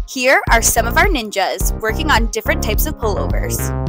Here are some of our ninjas working on different types of pullovers.